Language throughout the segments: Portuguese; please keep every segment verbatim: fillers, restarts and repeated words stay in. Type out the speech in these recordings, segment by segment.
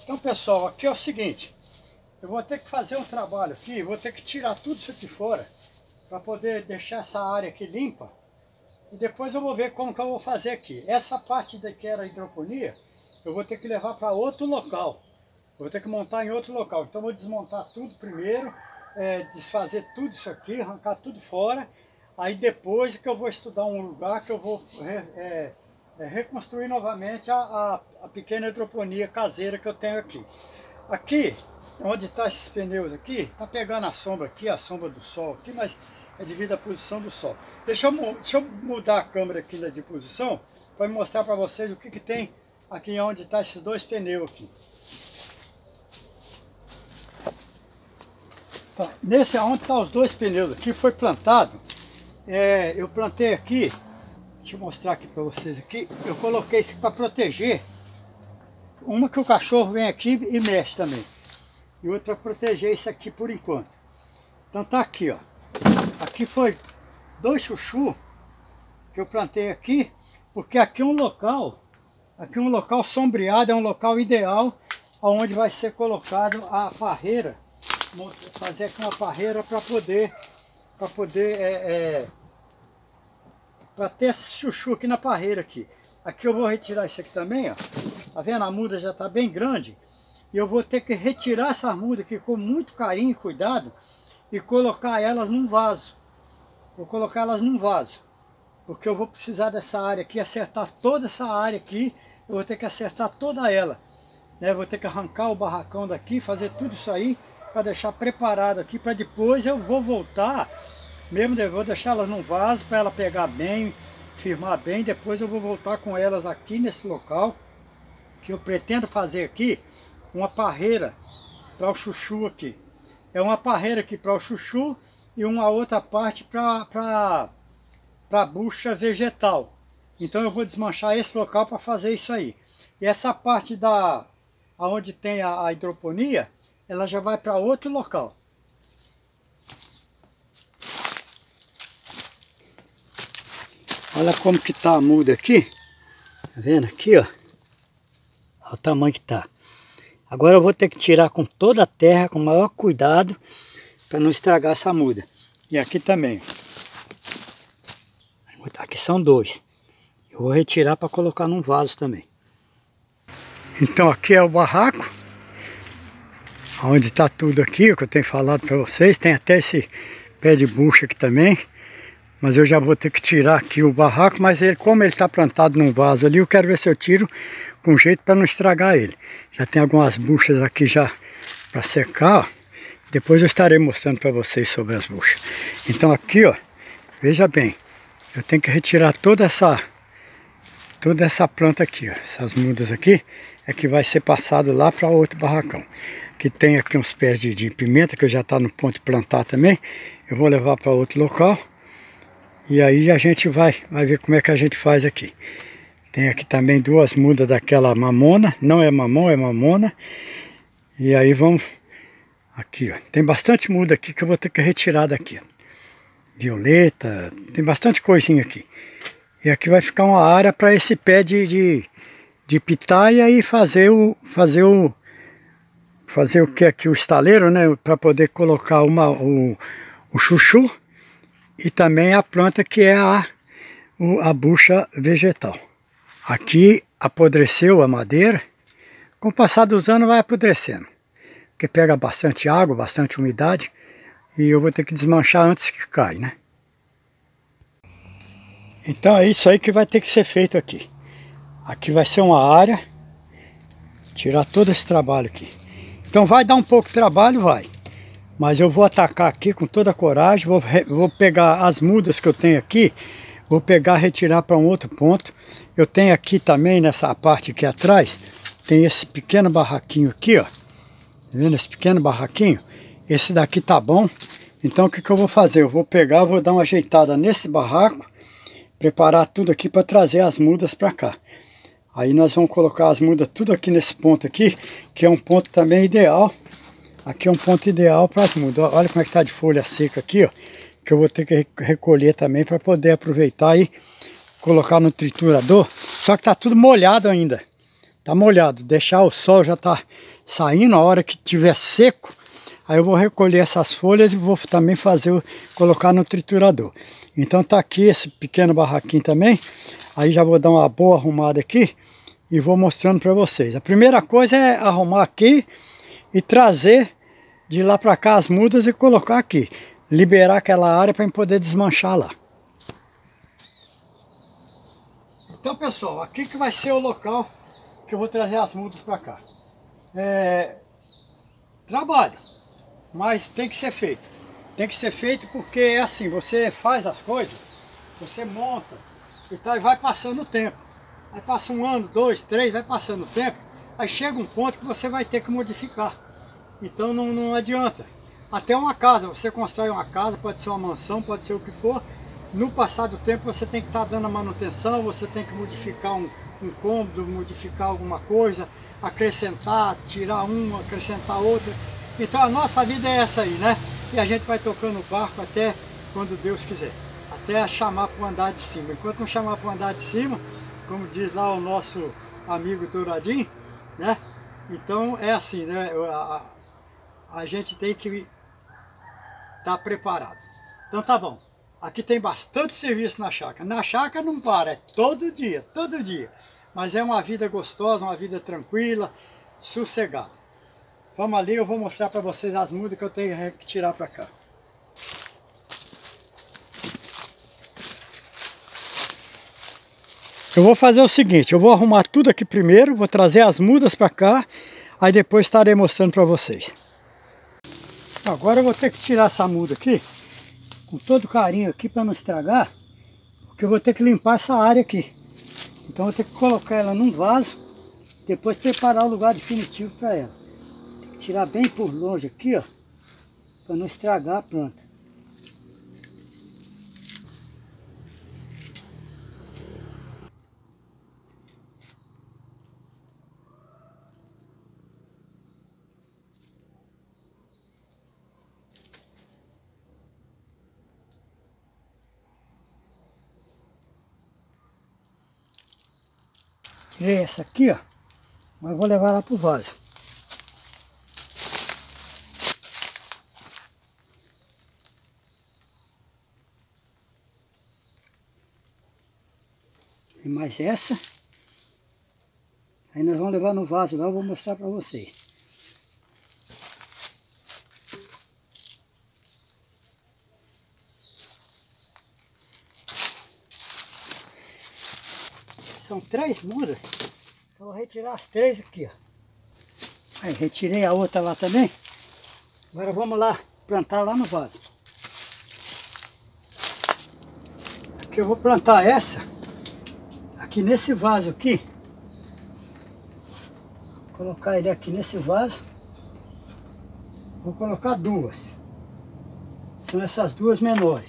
Então, pessoal, aqui é o seguinte, eu vou ter que fazer um trabalho aqui, vou ter que tirar tudo isso aqui fora, para poder deixar essa área aqui limpa, e depois eu vou ver como que eu vou fazer aqui. Essa parte daqui era a hidroponia, eu vou ter que levar para outro local, eu vou ter que montar em outro local, então eu vou desmontar tudo primeiro, é, desfazer tudo isso aqui, arrancar tudo fora, aí depois que eu vou estudar um lugar que eu vou é, é, reconstruir novamente a, a, a pequena hidroponia caseira que eu tenho aqui. Aqui, onde está esses pneus aqui, está pegando a sombra aqui, a sombra do sol aqui, mas é devido à posição do sol. Deixa eu, deixa eu mudar a câmera aqui de posição, para mostrar para vocês o que, que tem aqui onde está esses dois pneus aqui. Tá, nesse onde está os dois pneus aqui, foi plantado, é, eu plantei aqui, deixa eu mostrar aqui para vocês aqui, eu coloquei isso para proteger, uma que o cachorro vem aqui e mexe também, e outra para proteger isso aqui por enquanto. Então tá aqui, ó, aqui foi dois chuchu que eu plantei aqui, porque aqui é um local, aqui é um local sombreado, é um local ideal, onde vai ser colocado a parreira, fazer aqui uma parreira para poder, para poder, é, é, para ter esse chuchu aqui na parreira aqui. Aqui eu vou retirar isso aqui também, ó. Tá vendo? A muda já está bem grande. E eu vou ter que retirar essa muda aqui com muito carinho e cuidado e colocar elas num vaso. Vou colocar elas num vaso. Porque eu vou precisar dessa área aqui, acertar toda essa área aqui. Eu vou ter que acertar toda ela. Né? Vou ter que arrancar o barracão daqui, fazer tudo isso aí para deixar preparado aqui, para depois eu vou voltar, mesmo eu vou deixar elas num vaso para ela pegar bem, firmar bem, depois eu vou voltar com elas aqui nesse local, que eu pretendo fazer aqui uma parreira para o chuchu aqui. É uma parreira aqui para o chuchu e uma outra parte para para a bucha vegetal. Então eu vou desmanchar esse local para fazer isso aí. E essa parte da onde tem a, a hidroponia, ela já vai para outro local. Olha como que tá a muda aqui. Tá vendo aqui, ó? Olha o tamanho que tá. Agora eu vou ter que tirar com toda a terra, com o maior cuidado, para não estragar essa muda. E aqui também. Aqui são dois. Eu vou retirar para colocar num vaso também. Então aqui é o barraco. Onde está tudo aqui, o que eu tenho falado para vocês. Tem até esse pé de bucha aqui também. Mas eu já vou ter que tirar aqui o barraco. Mas ele, como ele está plantado num vaso ali, eu quero ver se eu tiro com jeito para não estragar ele. Já tem algumas buchas aqui já para secar, ó. Depois eu estarei mostrando para vocês sobre as buchas. Então aqui, ó, veja bem. Eu tenho que retirar toda essa, toda essa planta aqui, ó. Essas mudas aqui é que vai ser passado lá para outro barracão. Que tem aqui uns pés de, de pimenta, que já está no ponto de plantar também. Eu vou levar para outro local. E aí a gente vai, vai ver como é que a gente faz aqui. Tem aqui também duas mudas daquela mamona. Não é mamão, é mamona. E aí vamos... Aqui, ó. Tem bastante muda aqui que eu vou ter que retirar daqui. Ó. Violeta. Tem bastante coisinha aqui. E aqui vai ficar uma área para esse pé de, de, de pitaia e fazer o... Fazer o fazer o que aqui, o estaleiro, né, para poder colocar uma, o, o chuchu e também a planta que é a, o, a bucha vegetal. Aqui apodreceu a madeira, com o passar dos anos vai apodrecendo, porque pega bastante água, bastante umidade, e eu vou ter que desmanchar antes que caia, né. Então é isso aí que vai ter que ser feito aqui. Aqui vai ser uma área, tirar todo esse trabalho aqui. Então vai dar um pouco de trabalho, vai. Mas eu vou atacar aqui com toda a coragem. Vou, vou pegar as mudas que eu tenho aqui. Vou pegar, retirar para um outro ponto. Eu tenho aqui também, nessa parte aqui atrás, tem esse pequeno barraquinho aqui, ó. Tá vendo esse pequeno barraquinho? Esse daqui tá bom. Então o que, que eu vou fazer? Eu vou pegar, vou dar uma ajeitada nesse barraco. Preparar tudo aqui para trazer as mudas para cá. Aí nós vamos colocar as mudas tudo aqui nesse ponto aqui, que é um ponto também ideal. Aqui é um ponto ideal para as mudas. Olha como é que está de folha seca aqui, ó. Que eu vou ter que recolher também para poder aproveitar e colocar no triturador. Só que está tudo molhado ainda. Está molhado. Deixar o sol já está saindo, a hora que tiver seco, aí eu vou recolher essas folhas e vou também fazer, colocar no triturador. Então tá aqui esse pequeno barraquinho também. Aí já vou dar uma boa arrumada aqui e vou mostrando para vocês. A primeira coisa é arrumar aqui e trazer de lá para cá as mudas e colocar aqui. Liberar aquela área para poder desmanchar lá. Então pessoal, aqui que vai ser o local que eu vou trazer as mudas para cá. É... Trabalho, mas tem que ser feito. Tem que ser feito porque é assim, você faz as coisas, você monta e tal, e vai passando o tempo. Aí passa um ano, dois, três, vai passando o tempo, aí chega um ponto que você vai ter que modificar. Então não, não adianta. Até uma casa, você constrói uma casa, pode ser uma mansão, pode ser o que for. No passar do tempo você tem que estar dando a manutenção, você tem que modificar um, um cômodo, modificar alguma coisa, acrescentar, tirar uma, acrescentar outra. Então a nossa vida é essa aí, né? E a gente vai tocando o barco até quando Deus quiser. Até chamar para o andar de cima. Enquanto não chamar para o andar de cima, como diz lá o nosso amigo Douradinho, né? Então é assim, né? A, a gente tem que estar preparado. Então tá bom. Aqui tem bastante serviço na chácara. Na chácara não para, é todo dia, todo dia. Mas é uma vida gostosa, uma vida tranquila, sossegada. Vamos ali, eu vou mostrar para vocês as mudas que eu tenho que tirar para cá. Eu vou fazer o seguinte, eu vou arrumar tudo aqui primeiro, vou trazer as mudas para cá, aí depois estarei mostrando para vocês. Agora eu vou ter que tirar essa muda aqui, com todo carinho aqui para não estragar, porque eu vou ter que limpar essa área aqui. Então eu vou ter que colocar ela num vaso, depois preparar o lugar definitivo para ela. Tem que tirar bem por longe aqui, ó, para não estragar a planta. Tirei essa aqui, ó, mas vou levar lá pro vaso. E mais essa. Aí nós vamos levar no vaso lá, eu vou mostrar para vocês. São três mudas. Eu vou retirar as três aqui, ó. Aí retirei a outra lá também. Agora vamos lá plantar lá no vaso. Aqui eu vou plantar essa aqui nesse vaso aqui. Vou colocar ele aqui nesse vaso. Vou colocar duas. São essas duas menores.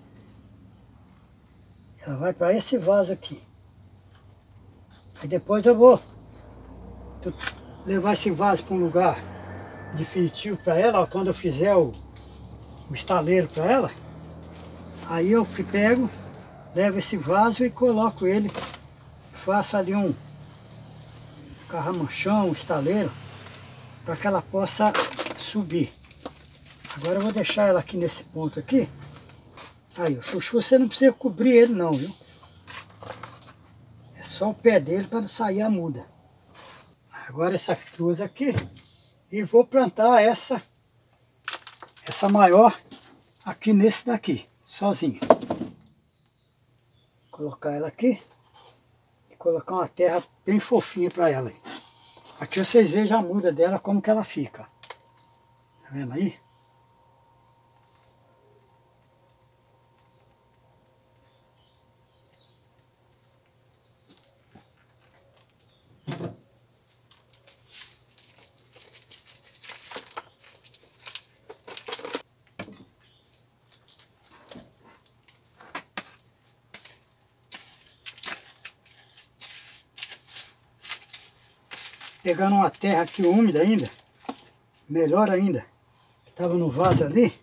Ela vai para esse vaso aqui. Aí depois eu vou levar esse vaso para um lugar definitivo para ela, ó, quando eu fizer o, o estaleiro para ela. Aí eu pego, levo esse vaso e coloco ele, faço ali um carramanchão, um estaleiro, para que ela possa subir. Agora eu vou deixar ela aqui nesse ponto aqui. Aí o chuchu você não precisa cobrir ele não, viu? Só o pé dele para sair a muda. Agora essas duas aqui. E vou plantar essa, essa maior aqui nesse daqui, sozinha. Colocar ela aqui. E colocar uma terra bem fofinha para ela. Aqui vocês vejam a muda dela, como que ela fica. Tá vendo aí? Pegando uma terra aqui úmida ainda, melhor ainda, que estava no vaso ali.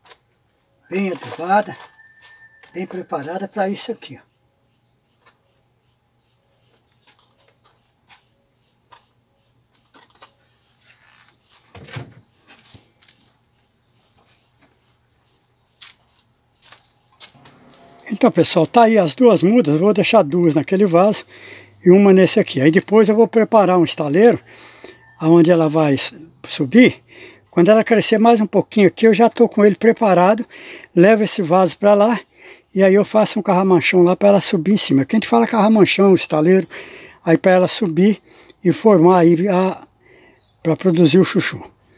Bem adubada, bem preparada para isso aqui, ó. Então, pessoal, tá aí as duas mudas. Eu vou deixar duas naquele vaso e uma nesse aqui. Aí depois eu vou preparar um estaleiro aonde ela vai subir. Quando ela crescer mais um pouquinho aqui, eu já estou com ele preparado. Levo esse vaso para lá e aí eu faço um carramanchão lá para ela subir em cima. Aqui a gente fala carramanchão, estaleiro, aí para ela subir e formar aí a para produzir o chuchu.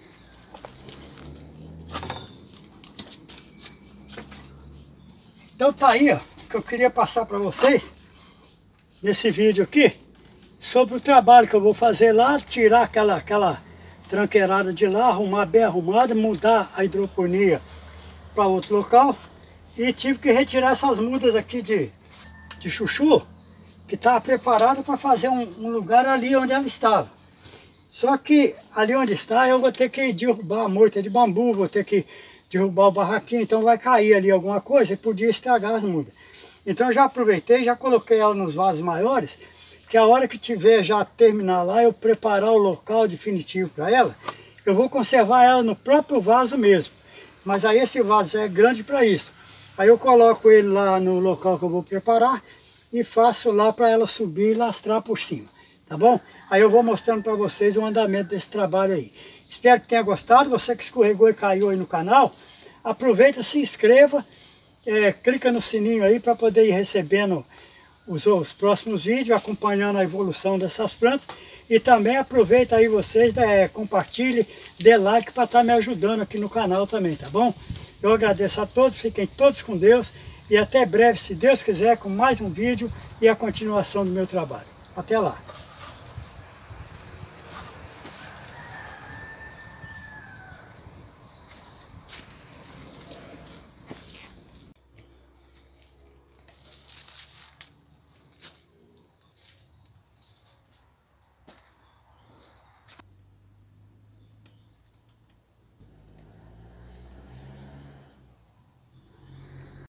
Então tá aí, ó, que eu queria passar para vocês nesse vídeo aqui sobre o trabalho que eu vou fazer lá, tirar aquela aquela tranqueirada de lá, arrumar bem arrumada, mudar a hidroponia para outro local. E tive que retirar essas mudas aqui de, de chuchu, que estava preparada para fazer um, um lugar ali onde ela estava. Só que ali onde está eu vou ter que derrubar a moita de bambu, vou ter que derrubar o barraquinho, então vai cair ali alguma coisa e podia estragar as mudas. Então eu já aproveitei, já coloquei ela nos vasos maiores, que a hora que tiver já terminar lá, eu preparar o local definitivo para ela, eu vou conservar ela no próprio vaso mesmo. Mas aí esse vaso já é grande para isso. Aí eu coloco ele lá no local que eu vou preparar e faço lá para ela subir e lastrar por cima, tá bom? Aí eu vou mostrando para vocês o andamento desse trabalho aí. Espero que tenha gostado. Você que escorregou e caiu aí no canal, aproveita, se inscreva, é, clica no sininho aí para poder ir recebendo os, os próximos vídeos, acompanhando a evolução dessas plantas. E também aproveita aí vocês, é, compartilhe, dê like para estar me ajudando aqui no canal também, tá bom? Eu agradeço a todos, fiquem todos com Deus e até breve, se Deus quiser, com mais um vídeo e a continuação do meu trabalho. Até lá!